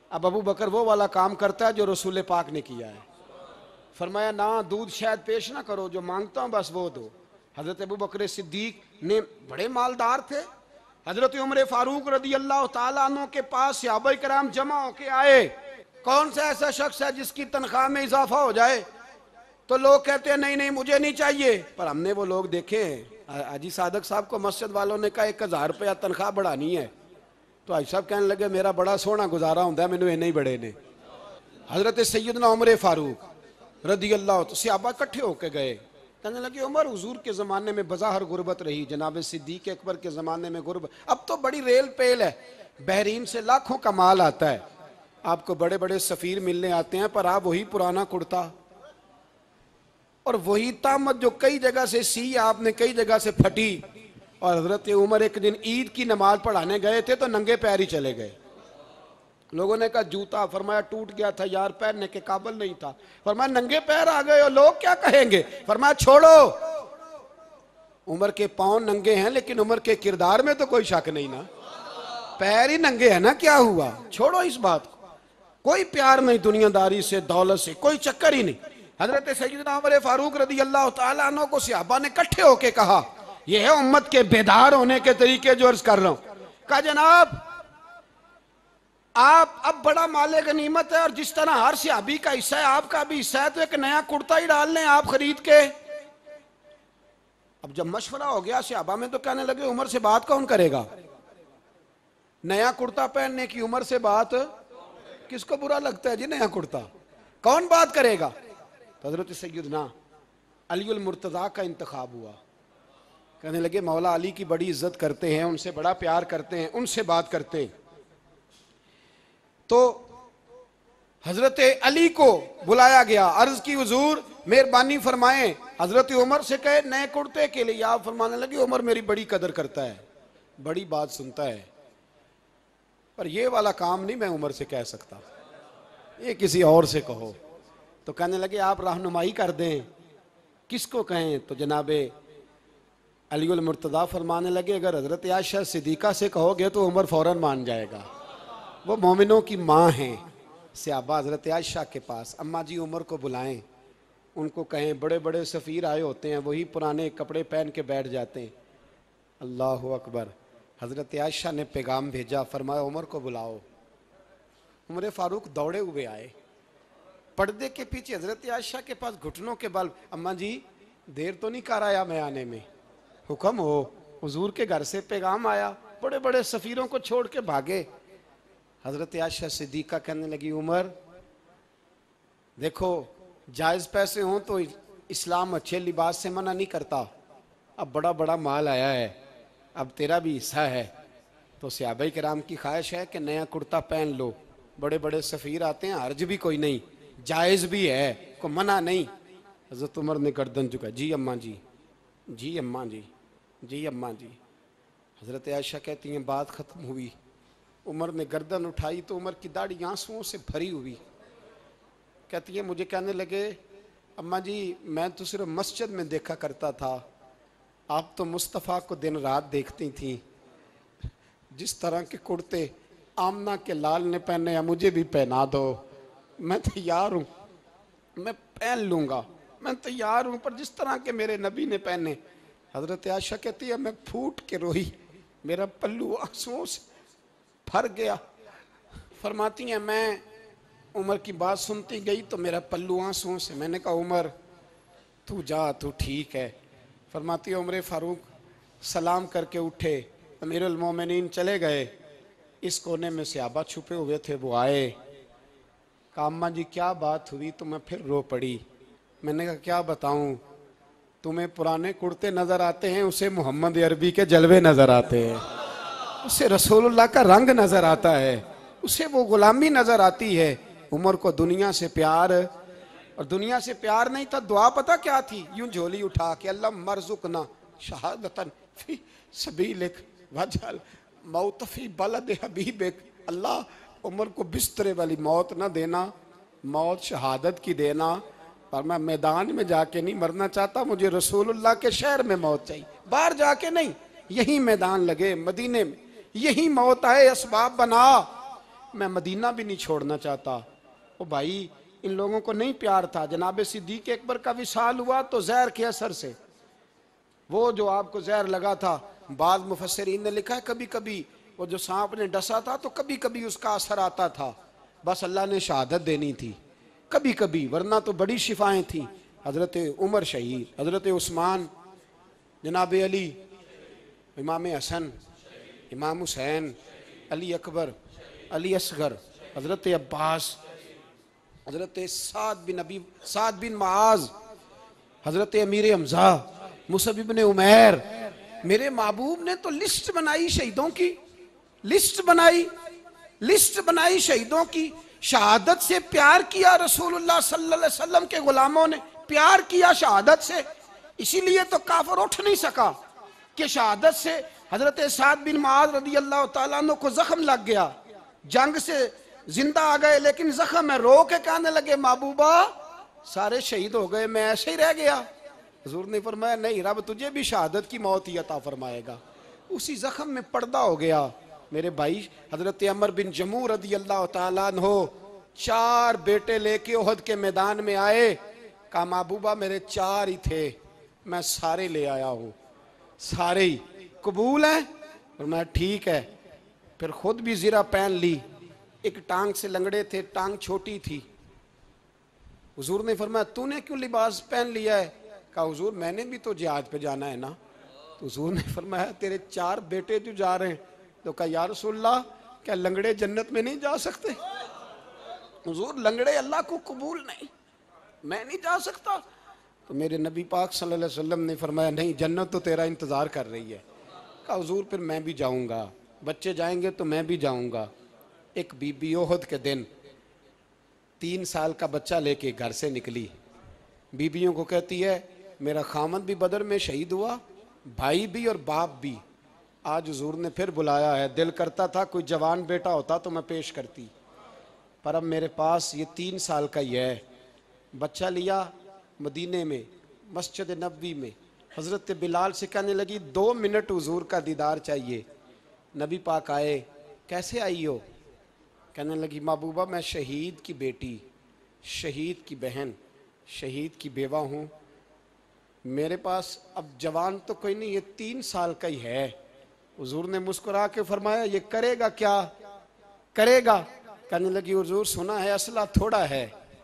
अब अबू बकर वो वाला काम करता है जो रसूल पाक ने किया है। फरमाया ना दूध शायद पेश ना करो, जो मांगता हूं बस वो दो। हजरत अबू बकर सिद्दीक ने बड़े मालदार थे। हजरत उमर फारूक रदी अल्लाह तआला अन्हु के पास सहाबा कराम जमा होके आए। कौन सा ऐसा शख्स है जिसकी तनख्वाह में इजाफा हो जाए? तो लोग कहते हैं नहीं नहीं मुझे नहीं चाहिए। पर हमने वो लोग देखे हैं, हाजी सादक साहब को मस्जिद वालों ने कहा एक हजार रुपया तनख्वाह बढ़ानी है, तो हाजी साहब कहने लगे मेरा बड़ा सोहना गुजारा होता है, मैंने इन्ने ही बड़े ने। हजरत सैयदना उमर फारूक रदी अल्लाह तो सहाबा इकट्ठे होके गए, कहने लगे उमर हुजूर के ज़माने में बज़ाहिर गुर्बत रही, जनाब सिद्दीक अकबर के ज़माने में गुर्बत, अब तो बड़ी रेल पेल है, बहरीन से लाखों का माल आता है, आपको बड़े बड़े सफ़ीर मिलने आते हैं, पर आप वही पुराना कुर्ता और वही तामत जो कई जगह से सी आपने कई जगह से फटी। और हजरत उमर एक दिन ईद की नमाज पढ़ाने गए थे तो नंगे पैर ही चले गए। लोगों ने कहा जूता, फरमाया टूट गया था यार, पहनने के काबिल नहीं था। फरमाया नंगे पैर आ गए हो, लोग क्या कहेंगे? फरमाया छोड़ो, उमर के पांव नंगे हैं लेकिन उमर के किरदार में तो कोई शक नहीं ना, पैर ही नंगे है ना, क्या हुआ? छोड़ो इस बात को, कोई प्यार नहीं दुनियादारी से, दौलत से कोई चक्कर ही नहीं। हजरत सैयदना उमर फारूक रदी अल्लाह तआला अन्हु को सहाबा ने इकट्ठे होके कहा, यह है उम्मत के बेदार होने के तरीके जो अर्ज कर रहा हूं। कहा जनाब आप अब बड़ा माले गनीमत है और जिस तरह हर सहाबी का हिस्सा है आपका भी हिस्सा है, तो एक नया कुर्ता ही डाल लें आप खरीद के। अब जब मशवरा हो गया सहाबा में तो कहने लगे उमर से बात कौन करेगा? नया कुर्ता पहनने की उमर से बात किसको बुरा लगता है जी? नया कुर्ता कौन बात करेगा? तो हजरत सैयदना अली उल मुर्तज़ा का इंतखाब हुआ। कहने लगे मौला अली की बड़ी इज्जत करते हैं, उनसे बड़ा प्यार करते हैं, उनसे बात करते हैं। तो हजरत अली को बुलाया गया, अर्ज की हुजूर मेहरबानी फरमाएं। हजरत उमर से कहे नए कुर्ते के लिए, आप फरमाने लगे उमर मेरी बड़ी कदर करता है, बड़ी बात सुनता है, पर ये वाला काम नहीं मैं उमर से कह सकता, ये किसी और से कहो। तो कहने लगे आप रहनुमाई कर दें, किसको कहें? तो जनाबे अली उल मुर्तज़ा फरमाने लगे अगर हजरत आयशा सिद्दीका से कहोगे तो उमर फौरन मान जाएगा, वो मोमिनों की माँ हैं। सहाबा हजरत आयशा के पास, अम्मा जी उमर को बुलाएं, उनको कहें बड़े बड़े सफ़ीर आए होते हैं, वही पुराने कपड़े पहन के बैठ जाते हैं। अल्लाह अकबर। हजरत आयशा ने पैगाम भेजा, फरमाया उमर को बुलाओ। उमर फारूक दौड़े हुए आए, पर्दे के पीछे हजरत आयशा के पास घुटनों के बल, अम्मा जी देर तो नहीं कर आया मैं आने में? हुक्म हो, हुजूर के घर से पैगाम आया, बड़े बड़े सफ़ीरों को छोड़ के भागे। हजरत आयशा सिद्दीका कहने लगी उमर देखो जायज़ पैसे हों तो इस्लाम अच्छे लिबास से मना नहीं करता, अब बड़ा बड़ा माल आया है, अब तेरा भी हिस्सा है, तो सहाबाए किराम की ख्वाहिश है कि नया कुर्ता पहन लो, बड़े बड़े सफ़ीर आते हैं, हर्ज भी कोई नहीं, जायज़ भी है, को मना नहीं। हजरत उमर ने गर्दन झुका, जी अम्मा जी, जी अम्मा जी, जी अम्मा जी। हजरत आयशा कहती हैं बात ख़त्म हुई, उमर ने गर्दन उठाई तो उमर की दाढ़ी आंसुओं से भरी हुई। कहती है मुझे कहने लगे अम्मा जी मैं तो सिर्फ मस्जिद में देखा करता था, आप तो मुस्तफ़ा को दिन रात देखती थी, जिस तरह के कुर्ते आमना के लाल ने पहने हैं मुझे भी पहना दो, मैं तैयार हूँ, मैं पहन लूँगा, मैं तैयार हूँ, पर जिस तरह के मेरे नबी ने पहने। हजरत आयशा कहती है मैं फूट के रोई, मेरा पल्लू आंसुओं से भर गया। फरमाती हैं मैं उमर की बात सुनती गई तो मेरा पल्लू आंसुओं से, मैंने कहा उमर तू जा, तू ठीक है। फरमाती है उमर फारूक सलाम करके उठे, अमीरुल मोमिनीन चले गए, इस कोने में सहाबा छुपे हुए थे, वो आए, कहा अम्मा जी क्या बात हुई? तो मैं फिर रो पड़ी। मैंने कहा क्या बताऊं, तुम्हें पुराने कुर्ते नजर आते हैं, उसे मोहम्मद अरबी के जलवे नजर आते हैं, उसे रसूलुल्लाह का रंग नजर आता है, उसे वो गुलामी नजर आती है। उमर को दुनिया से प्यार, और दुनिया से प्यार नहीं था, दुआ पता क्या थी? यूं झोली उठा के अल्लाह मरजुकना शहादतन फी सबीलिक वजल मौत फी बलद हबीबिक, अल्लाह उमर को बिस्तरे वाली मौत ना देना, मौत शहादत की देना, पर मैं मैदान में जाके नहीं मरना चाहता, मुझे रसूलुल्लाह के शहर में मौत चाहिए, बाहर जाके नहीं, यही मैदान लगे मदीने में, यही मौत आए, असबाब बना, मैं मदीना भी नहीं छोड़ना चाहता। ओ भाई, इन लोगों को नहीं प्यार था। जनाब सिद्दीक अकबर का विसाल हुआ तो जहर के असर से, वो जो आपको जहर लगा था, बाद मुफस्सिरीन ने लिखा है कभी कभी वो जो सांप ने डसा था तो कभी कभी उसका असर आता था, बस अल्लाह ने शहादत देनी थी कभी कभी, वरना तो बड़ी शिफाएं थी। हजरत उमर शहीद, हजरत उस्मान, जनाब अली, इमाम हसन, इमाम हुसैन, अली अकबर, अली असगर, हजरत अब्बास, हजरत साद बिन अबी साद बिन माज, हजरत अमीर हमजा, मुसअब इब्न उमैर। मेरे महबूब ने तो लिस्ट बनाई शहीदों की, लिस्ट बनाई, लिस्ट बनाई शहीदों की। शहादत से प्यार किया रसूलुल्लाह सल्लल्लाहु अलैहि वसल्लम के गुलामों ने, प्यार किया शहादत से। इसीलिए तो काफिर उठ नहीं सका कि शहादत से हजरत साद बिन माज रदी अल्लाह तआला अन्हु को जख्म लग गया, जंग से जिंदा आ गए लेकिन जख्म है, रो के कहने लगे महबूबा सारे शहीद हो गए, मैं ऐसे ही रह गया। हुजूर ने फरमाया नहीं, रब तुझे भी शहादत की मौत ही अता फरमाएगा। उसी जख्म में पर्दा हो गया। मेरे भाई हजरत अमर बिन जमू रदी अल्लाह तआला अन्हु चार बेटे लेके ओहद के मैदान में आए, कहा महबूबा मेरे चार ही थे, मैं सारे ले आया हूं, सारे ही कबूल हैं? और मैं ठीक है। फिर खुद भी जीरा पहन ली, एक टांग से लंगड़े थे, टांग छोटी थी। हुजूर ने फरमाया तूने क्यों लिबास पहन लिया है? कहा हुजूर मैंने भी तो जिहाद पे जाना है ना। तो हुजूर ने फरमाया तेरे चार बेटे जो जा रहे हैं। तो कहा या रसूलल्लाह क्या लंगड़े जन्नत में नहीं जा सकते? हुजूर लंगड़े अल्लाह को कबूल नहीं, मैं नहीं जा सकता। तो मेरे नबी पाक सल्लल्लाहु अलैहि वसल्लम ने फरमाया नहीं, जन्नत तो तेरा इंतजार कर रही है। कहा हुजूर फिर मैं भी जाऊंगा, बच्चे जाएंगे तो मैं भी जाऊंगा। एक बीबी ओहद के दिन तीन साल का बच्चा लेके घर से निकली, बीबियों को कहती है मेरा खामद भी बदर में शहीद हुआ, भाई भी और बाप भी। आज हुजूर ने फिर बुलाया है, दिल करता था कोई जवान बेटा होता तो मैं पेश करती, पर अब मेरे पास ये तीन साल का ही है। बच्चा लिया, मदीने में मस्जिद नबवी में हज़रत बिलाल से कहने लगी दो मिनट हुजूर का दीदार चाहिए। नबी पाक आए, कैसे आई हो? कहने लगी महबूबा मैं शहीद की बेटी, शहीद की बहन, शहीद की बेवा हूँ, मेरे पास अब जवान तो कोई नहीं, ये तीन साल का ही है। हुजूर ने मुस्कुरा के फरमाया ये करेगा क्या? करेगा? कहने लगी हुजूर सुना है असला थोड़ा है,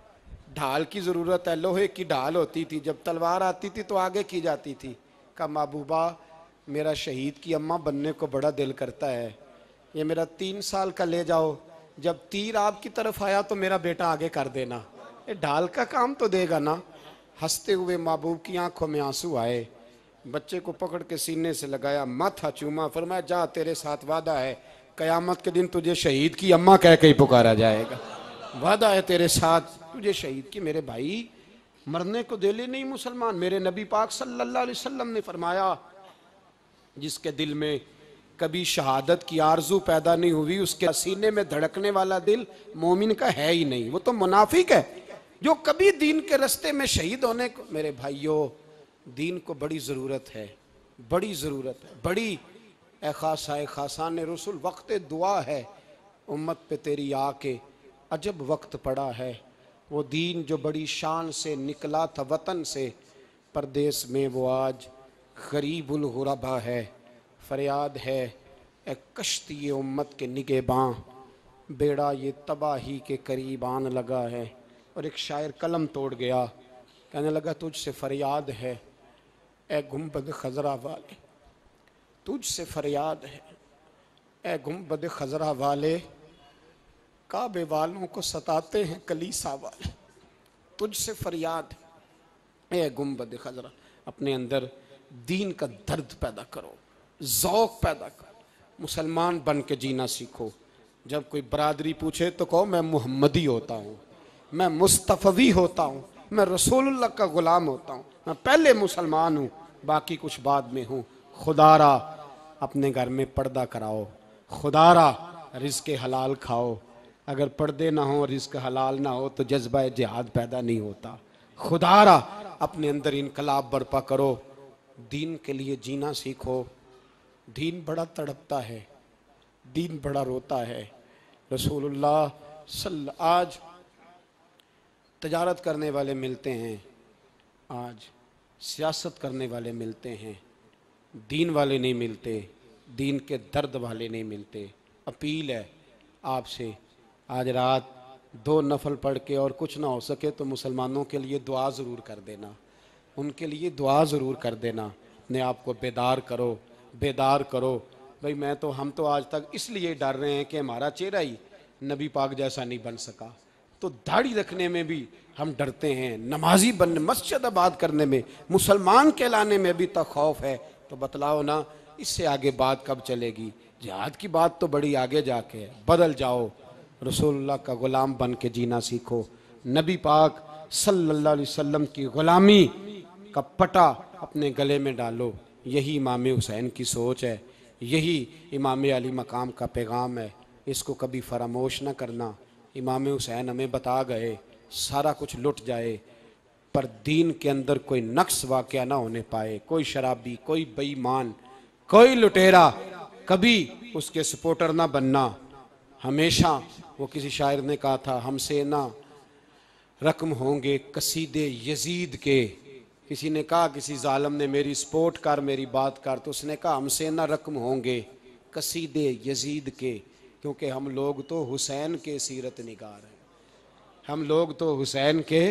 ढाल की ज़रूरत है, लोहे की ढाल होती थी, जब तलवार आती थी तो आगे की जाती थी। कहा महबूबा मेरा शहीद की अम्मा बनने को बड़ा दिल करता है, ये मेरा तीन साल का ले जाओ, जब तीर आपकी तरफ आया तो मेरा बेटा आगे कर देना, ये ढाल का काम तो देगा ना। हंसते हुए महबूब की आंखों में आंसू आए, बच्चे को पकड़ के सीने से लगाया, माथा चूमा, फरमाया जा तेरे साथ वादा है, कयामत के दिन तुझे शहीद की अम्मा कह के ही पुकारा जाएगा, वादा है तेरे साथ तुझे शहीद की। मेरे भाई मरने को दिल नहीं मुसलमान। मेरे नबी पाक सल्लल्लाहु अलैहि वसल्लम ने फरमाया जिसके दिल में कभी शहादत की आरजू पैदा नहीं हुई, उसके सीने में धड़कने वाला दिल मोमिन का है ही नहीं, वो तो मुनाफिक है। जो कभी दीन के रास्ते में शहीद होने को, मेरे भाइयों दीन को बड़ी ज़रूरत है, बड़ी ज़रूरत है, बड़ी। ए खासा ए खासान रसूल वक्त दुआ है, उम्मत पे तेरी आके अजब वक्त पड़ा है। वो दीन जो बड़ी शान से निकला था वतन से, परदेश में वो आज गरीबुल गुरबा है। फरियाद है ए कश्ती उम्मत के निगेबां, बेड़ा ये तबाही के करीब आन लगा है। और एक शायर कलम तोड़ गया, कहने लगा तुझसे फरियाद है ए गुंबद खजरा वाले, तुझसे फरियाद है ए गुंबद खजरा वाले, काबे वालों को सताते हैं कलीसा वाले। तुझसे फरियाद ए गुंबद खजरा। अपने अंदर दीन का दर्द पैदा करो, ज़ौक़ पैदा करो, मुसलमान बन के जीना सीखो। जब कोई बरादरी पूछे तो कहो मैं मुहम्मदी होता हूँ, मैं मुस्तफ़वी होता हूँ, मैं रसूलुल्लाह का ग़ुलाम होता हूँ, मैं पहले मुसलमान हूँ, बाकी कुछ बाद में हूँ। खुदारा अपने घर में पर्दा कराओ, खुदारा रिज़्क़ हलाल खाओ। अगर पर्दे ना हो, रिज़्क़ हलाल ना हो तो जज्बा जिहाद पैदा नहीं होता। खुदारा अपने अंदर इनकलाब बर्पा करो, दीन के लिए जीना सीखो। दीन बड़ा तड़पता है, दीन बड़ा रोता है। रसूलुल्लाह सल्ल आज तजारत करने वाले मिलते हैं, आज सियासत करने वाले मिलते हैं, दीन वाले नहीं मिलते, दीन के दर्द वाले नहीं मिलते। अपील है आपसे, आज रात दो नफल पढ़ के और कुछ ना हो सके तो मुसलमानों के लिए दुआ ज़रूर कर देना, उनके लिए दुआ ज़रूर कर देना। अपने आप को बेदार करो, बेदार करो। भाई मैं तो हम तो आज तक इसलिए डर रहे हैं कि हमारा चेहरा ही नबी पाक जैसा नहीं बन सका, तो दाढ़ी रखने में भी हम डरते हैं, नमाजी बनने, मस्जिद आबाद करने में, मुसलमान कहलाने में भी तो खौफ है। तो बतलाओ ना, इससे आगे बात कब चलेगी? जिहाद की बात तो बड़ी आगे जाके है। बदल जाओ, रसूलुल्लाह का ग़ुलाम बन के जीना सीखो, नबी पाक सल्लल्लाहु अलैहि वसल्लम की ग़ुलामी का पटा अपने गले में डालो। यही इमाम हुसैन की सोच है, यही इमाम अली मकाम का पैगाम है। इसको कभी फरामोश ना करना। इमाम हुसैन हमें बता गए, सारा कुछ लुट जाए पर दीन के अंदर कोई नक्स वाक़या ना होने पाए। कोई शराबी, कोई बेईमान, कोई लुटेरा कभी उसके सपोर्टर ना बनना। हमेशा, वो किसी शायर ने कहा था, हमसे ना रकम होंगे कसीदे यजीद के। किसी ने कहा, किसी जालिम ने, मेरी सपोर्ट कर, मेरी बात कर, तो उसने कहा हमसे ना रकम होंगे कसीदे यजीद के, क्योंकि हम लोग तो हुसैन के सीरत निगार हैं। हम लोग तो हुसैन के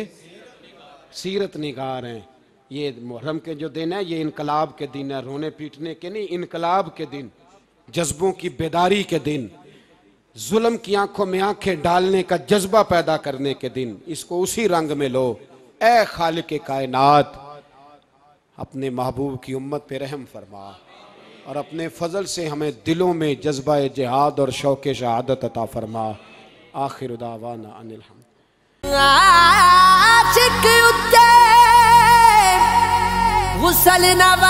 सीरत निगार हैं। ये मुहर्रम के जो दिन है, ये इनकलाब के दिन है, रोने पीटने के नहीं, इनकलाब के दिन, जज्बों की बेदारी के दिन, जुल्म की आंखों में आंखें डालने का जज्बा पैदा करने के दिन। इसको उसी रंग में लो। ए खालिक कायनात, अपने महबूब की उम्मत पे रहम फरमा और अपने फजल से हमें दिलों में जज्बा जिहाद और शौक़ शहादत अता फरमा। आखिर दावाना अनिल हम्द। आशिक उत्ते गुसल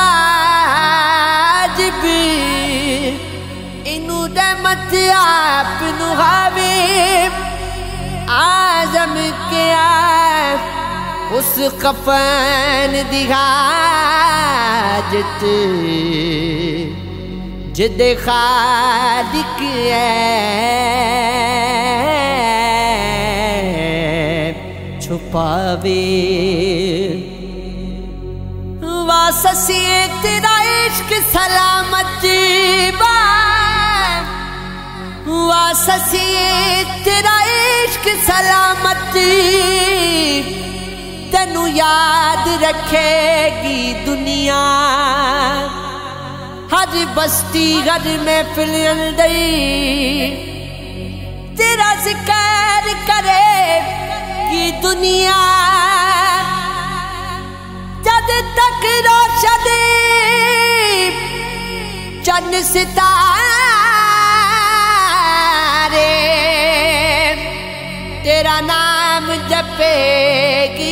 नवाजिब, इनु रहमत आप हाबिब आजम के आप उस कफन दिहाजत जिद खालिक छुपावे। वाससी तेरा इश्क सलामती बा, वाससी तेरा इश्क सलामती, तेनू याद रखेगी दुनिया। हर बस्ती हर महफिल अंदर तेरा जिक्र करेगी दुनिया। जद तक रोशनी चंद सितारे तेरा नाम जपेगी